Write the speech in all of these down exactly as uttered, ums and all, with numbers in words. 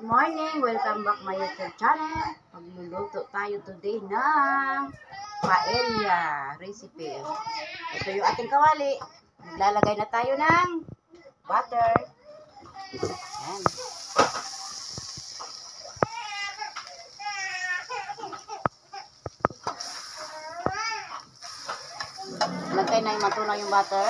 Morning! Welcome back my YouTube channel. Magluluto tayo today ng paella recipe. Ito yung ating kawali. Maglalagay na tayo ng butter. Ayan. Lagay na yung matunaw yung butter.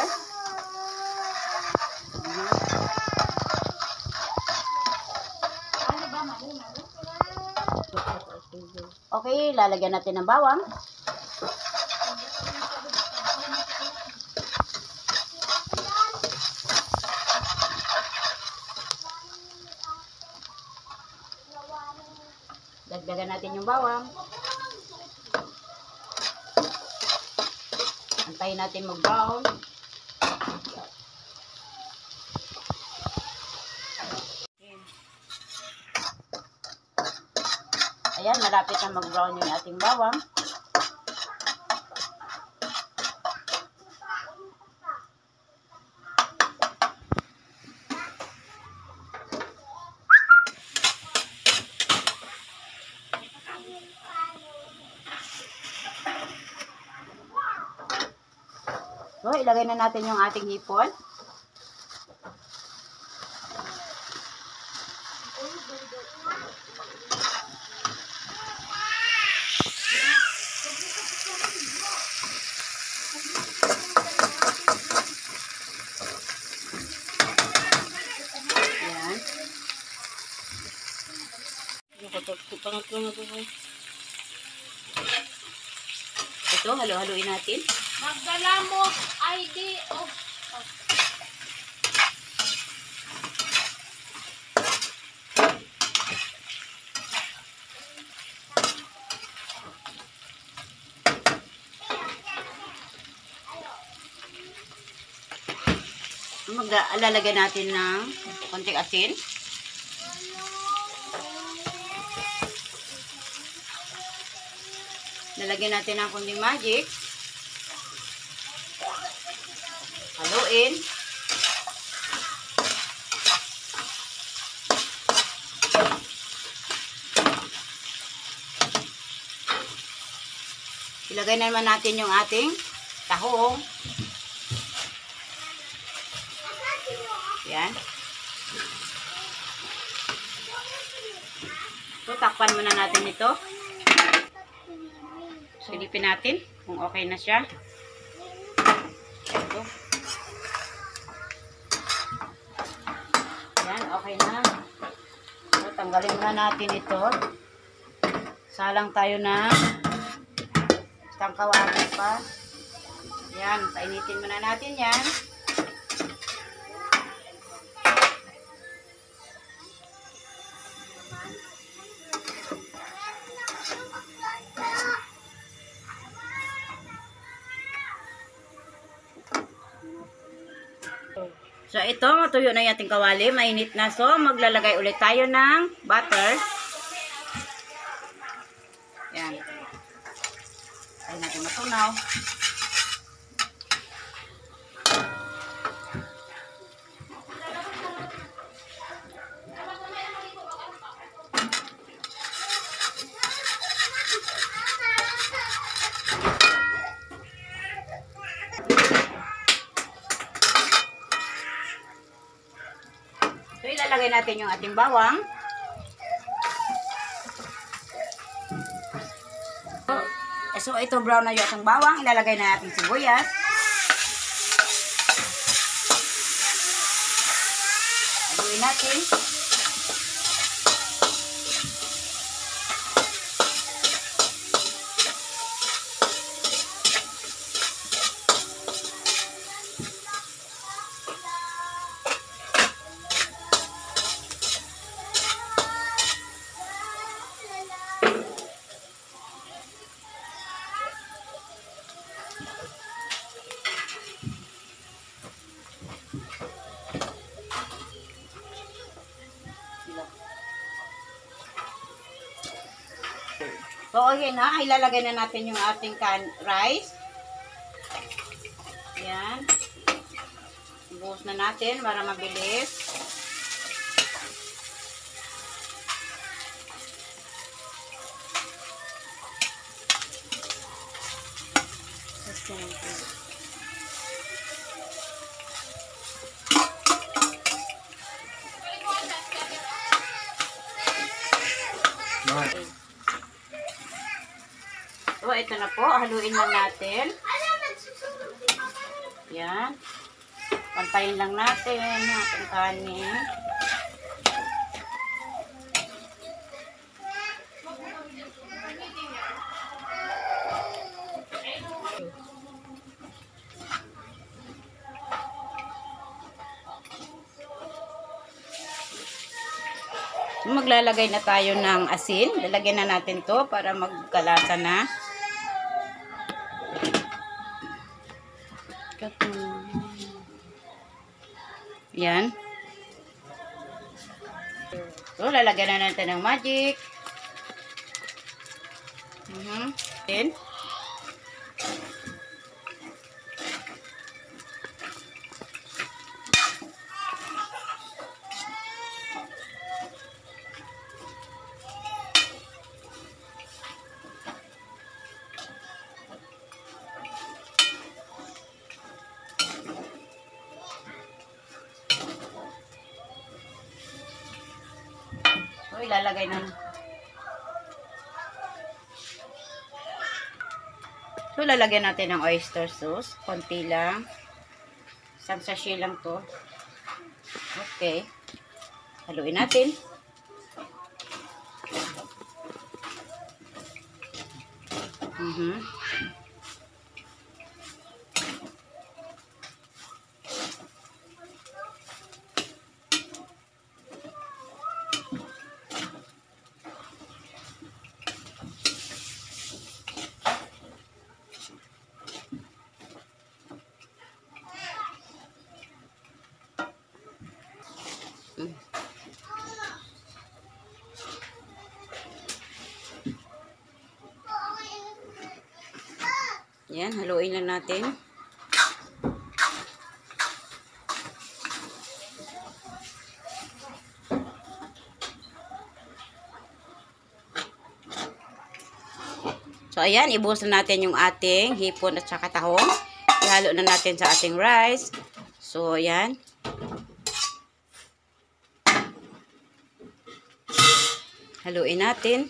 Okay, lalagyan natin ng bawang. Dagdagan natin yung bawang. Antayin natin mag-brown. Ayan, malapit na mag-brown yung ating bawang. So, ilagay na natin yung ating hipon. Ito, halo-haloin natin. Magdala mo I D of Maglalagay natin ng konting asin. Lalagyan natin ng konting magic. Haluin. Ilagay na naman natin yung ating tahong. Yan. So, takpan muna natin ito. Silipin natin kung okay na siya. Ito. Yan, okay na. So, tanggalin muna natin ito. Salang tayo na isang kawali pa. Yan, painitin muna natin yan. So, ito, matuyo na yung ating kawali. Mainit na. So, maglalagay ulit tayo ng butter. Yan. Ay natin matunaw. So, ilalagay natin yung ating bawang. So, so ito brown na yung ating bawang. Ilalagay na natin sibuyas. Haluin natin. So, okay na. Ilalagay na natin yung ating can rice. Yan. Ibuhos na natin para mabilis. siya ng tuyo. Okay. So, ito na po. Haluin lang natin. Yan. Pantayin lang natin ang kanin. Maglalagay na tayo ng asin. Lalagyan na natin to para magkalasa na. Yan. So, lalagyan na natin ng magic. Uh-huh. Then, so, ilalagay na. So, lalagyan natin ng oyster sauce. Konti lang. Isang sachet lang to. Okay. Haluin natin. Mhm. Mm. Yan, haluin lang natin. So, ayan, ibuhos na natin yung ating hipon at saka tahong. Ihalo na natin sa ating rice. So, ayan. Haluin natin.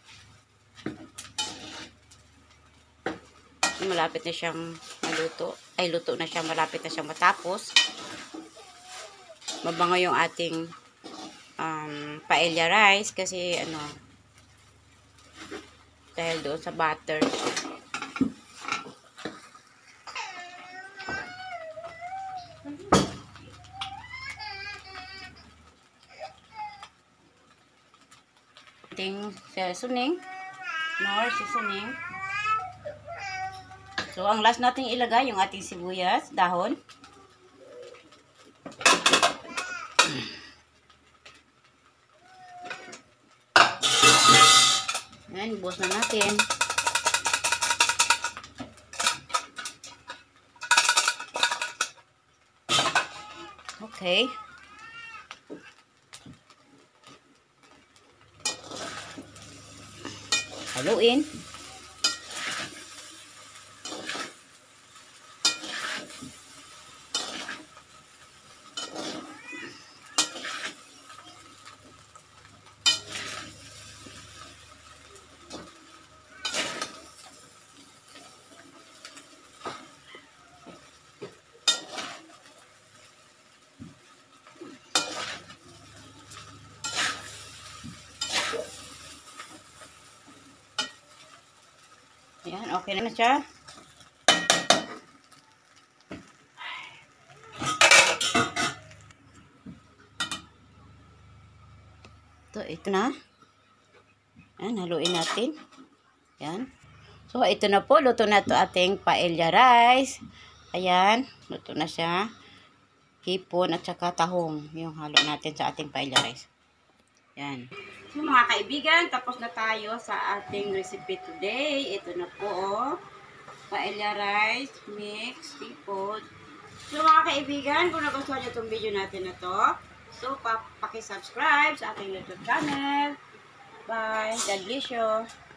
Malapit na siyang maluto. Ay, luto na siya. Malapit na siyang matapos. Mabango yung ating um, paella rice kasi ano, dahil doon sa butter. Ating seasoning. More seasoning. So, ang last nating ilagay yung ating sibuyas, dahon. Ayan, ibuhos na natin. Okay. Haluin. Ayan, okay na na siya. Ito, ito na. Ayan, haluin natin. Ayan. So, ito na po. Luto na ito ating paella rice. Ayan, luto na siya. Hipon at saka tahong. Yung halo natin sa ating paella rice. Ayan. So, mga kaibigan, tapos na tayo sa ating recipe today. Ito na po, oh. Paella rice, mix, seafood. So, mga kaibigan, kung nagustuhan nyo itong video natin na to, so, pa pakisubscribe sa ating YouTube channel. Bye. God bless you.